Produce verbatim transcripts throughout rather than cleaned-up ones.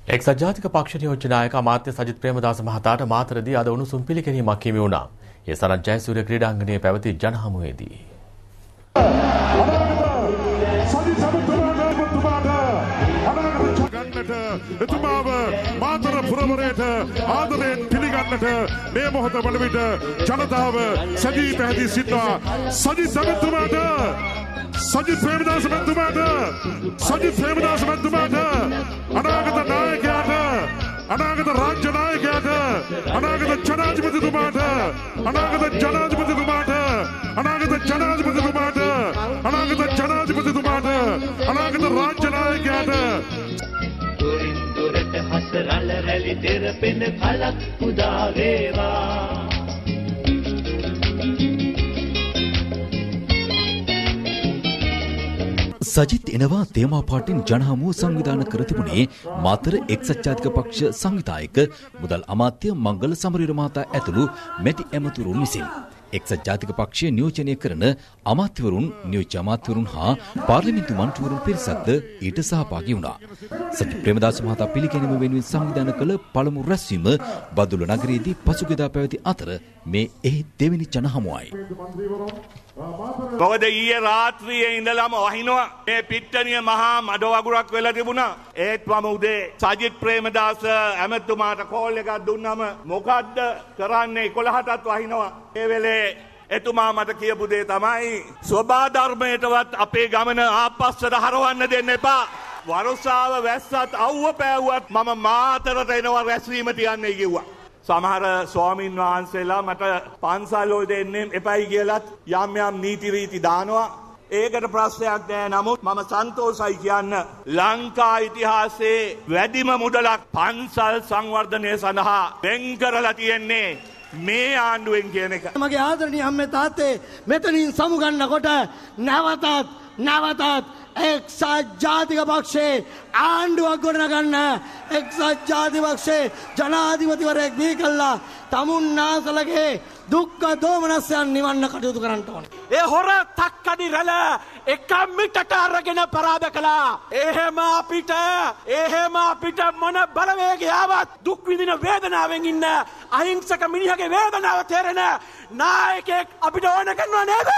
එක්සත් ජාතික පක්ෂ නියෝජ්‍ය නායක අමාත්‍ය සජිත් ප්‍රේමදාස මහතාට මාතරදී අද උණුසුම් පිළිගැනීමක් හිමි වුණා. ඒ සනත් ජයසූරිය ක්‍රීඩාංගණයේ පැවති ජනහමුවේදී එතුමාව මාතර පුරවරයට ආදරයෙන් පිළිගන්නට මේ මොහොත වන විට ජනතාව සජී පැහැදී සිටවා. සජිත් සමතුමාට සජිත් ප්‍රේමදාස මහත්මයාට සජිත් ප්‍රේමදාස මහත්මයාට අනාගත නායකයාට අනාගත රාජ්‍ය නායකයාට අනාගත ජනාධිපතිතුමාට අනාගත ජනාධිපතිතුමාට අනාගත ජනාධිපතිතුමාට අනාගත ජනාධිපතිතුමාට අනාගත රාජ්‍ය නායකයාට දුරින්දුරට හසරල රැලි දෙරපෙන කලක් උදා වේවා. සජිත් එනවා තේමා පාටින් ජනහමුව සංවිධාන කර තිබුණේ මාතර එක්සත් ජාතික පක්ෂ සංවිධායක මුදල් අමාත්‍ය මංගල සමරවීර මහතා ඇතුළු මැති ඇමතුරුන් විසින්. එක්සත් ජාතික පක්ෂය නියෝජනය කරන අමාත්‍යවරුන්, නියෝජ්‍ය අමාත්‍යවරුන් හා පාර්ලිමේන්තු මන්ත්‍රීවරුන් පිරිසක්ද ඊට සහභාගී වුණා. සජිත් ප්‍රේමදාස මහතා පිළිගැනීම වෙනුවෙන් සංවිධානය කළ පළමු රැස්වීම බදුල්ල නගරයේදී පසුගියදා පැවති අතර මේ එහි දෙවෙනි ජනහමුවයි. මොකද ඊයේ රාත්‍රියේ ඉඳලම වහිනවා මේ පිට්ටනිය මහා මඩ වගුරක් වෙලා තිබුණා. ඒත් මම උදේ සජිත් ප්‍රේමදාස ඇමතුමාට කෝල් එකක් දුන්නම මොකද්ද කරන්නේ එකොළහටත් වහිනවා. ඒ වෙලේ එතුමා මට කියපු දේ තමයි සෝබා ධර්මයටවත් අපේ ගමන ආපස්සට හරවන්න දෙන්න එපා. වරුසාව වැස්සත් අවුව පෑවුවත් මම මාතරට එනවා රැස්වීම තියන්නේ කිව්වා. සමහර ස්වාමීන් වහන්සේලා මට පන්සල් වලට එන්නේ එපයි කියලත් යම් යම් නීති රීති දානවා. ඒකට ප්‍රශ්නයක් නෑ. නමුත් මම සන්තෝෂයි කියන්න ලංකා ඉතිහාසයේ වැඩිම මුදලක් පන්සල් සංවර්ධනය සඳහා වෙන් කරලා තියෙන්නේ මේ ආණ්ඩුවෙන් කියන එක. මගේ ආදරණීය අම්මේ තාත්තේ මෙතනින් සමුගන්නකොට නැවතත් නැවතත් එක්සත් ජාතික පක්ෂේ ආණ්ඩුවක් ගොඩනගන්න එක්සත් ජාතික පක්ෂේ ජනාධිපතිවරයෙක් බිහි කළා තමුන්නාසලගේ දුක්ඛ දෝමනස්යන් නිවන්න කටයුතු කරන්න ඕනේ. ඒ හොර තක්කඩි රැළ එක මිටට අරගෙන පරාද කළා. එහෙම අපිට එහෙම අපිට මොන බලවේගය ආවත් දුක් විඳින වේදනාවෙන් ඉන්න අහිංසක මිනිහගේ වේදනාව තේරෙන නායකයෙක් අපිට ඕන කරනවා නේද?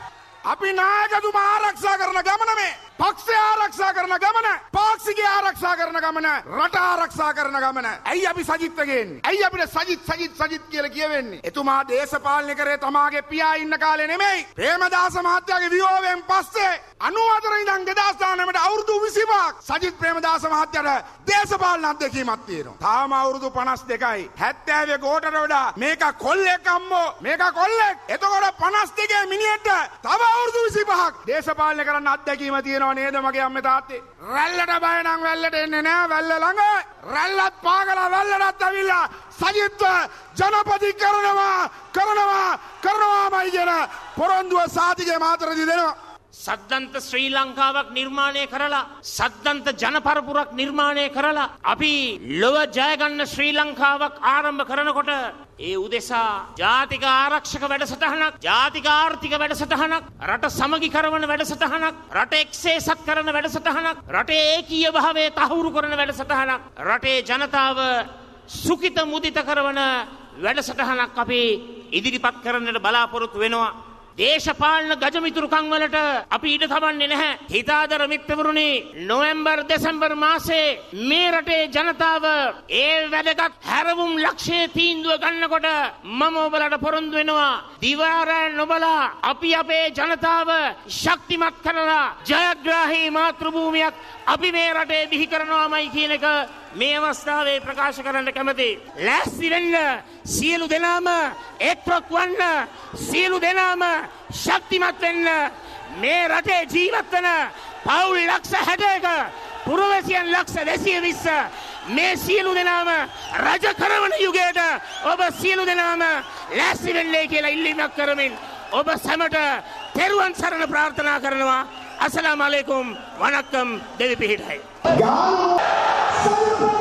අපි නායකතුමා ආරක්ෂා කරන ගමන මේ පක්ෂය ආරක්ෂා කරන ගමන පාක්ෂිකය ආරක්ෂා කරන ගමන රට ආරක්ෂා කරන ගමන. ඇයි අපි සජිත් ගේන්නේ? ඇයි අපිට සජිත් සජිත් සජිත් කියලා කියවෙන්නේ? එතුමා දේශපාලනය කරේ තමාගේ පියා ඉන්න කාලේ නෙමෙයි. ප්‍රේමදාස මහත්තයාගේ වියෝවයෙන් පස්සේ අනූහතර ඉඳන් දෙදාස් නවයට අවුරුදු විසිපහක් සජිත් ප්‍රේමදාස මහත්තයාට දේශපාලන අත්දැකීමක් තියෙනවා. තාම අවුරුදු පනස් දෙකයි. හැත්තෑවේ කෝටට වඩා මේක කොල්ලෙක් අම්මෝ මේක කොල්ලෙක්. එතකොට පනස් දෙකේ මිනිහෙට තව අවුරුදු විසිපහක් දේශපාලනය කරන්න අත්දැකීම තියෙනවා. නේද මගේ අම්මේ තාත්තේ? රැල්ලට බය නම් වැල්ලට එන්නේ නෑ. වැල්ල ළඟ රැල්ලත් පාගලා වැල්ලටත් ඇවිල්ලා සජිත්ව ජනපති කරනවා කරනවා කරනවාමයි කියන පොරොන්දුව සාතිකේ මාතරදී දෙනවා. සද්දන්ත ශ්‍රී ලංකාවක් නිර්මාණය කරලා සද්දන්ත ජනපරපුරක් නිර්මාණය කරලා අපි ලොව ජයගන්න ශ්‍රී ලංකාවක් ආරම්භ කරනකොට ඒ උදෙසා ජාතික ආරක්ෂක වැඩසටහනක්, ජාතික ආර්ථික වැඩසටහනක්, රට සමගි කරවන වැඩසටහනක්, රට එක්සේසත් කරන වැඩසටහනක්, රටේ ඒකීය භාවය තහවුරු කරන වැඩසටහනක්, රටේ ජනතාව සුඛිත මුදිත කරවන වැඩසටහනක් අපි ඉදිරිපත් කරන්නට බලාපොරොත්තු වෙනවා. දේශපාලන ගජමිතුරුකම් වලට අපි ඊට තබන්නේ නැහැ. හිතාදර මිත්‍රවරුනි, නොවැම්බර් දෙසැම්බර් මාසේ මේ රටේ ජනතාව ඒ වැදගත් හැරවුම් ලක්ෂ්‍ය තීන්දුව ගන්නකොට මම ඔබලට පොරොන්දු වෙනවා දිවාරෑ නොබලා අපි අපේ ජනතාව ශක්තිමත් කරලා ජයග්‍රාහී මාතෘභූමියක් අපි මේ රටේ බිහි කරනවාමයි කියන එක මේ අවස්ථාවේ ප්‍රකාශ කරන්න කැමති. ලෑස්ති වෙන්න, සියලු දෙනාම එක්රොක් වන්න, සියලු දෙනාම ශක්තිමත් වෙන්න. මේ රටේ ජීවත් වන පවුල් ලක්ෂ හැටක පුරවැසියන් ලක්ෂ දෙසිය විස්ස මේ සියලු දෙනාම රජ කරවන යුගයට ඔබ සියලු දෙනාම ලෑස්ති වෙන්නේ කියලා ඉල්ලීමක් කරමින් ඔබ සැමට තෙරුවන් සරණ ප්‍රාර්ථනා කරනවා. අස්සලාමු අලයිකුම් වණක්කම් දෙවි පිහිටයි.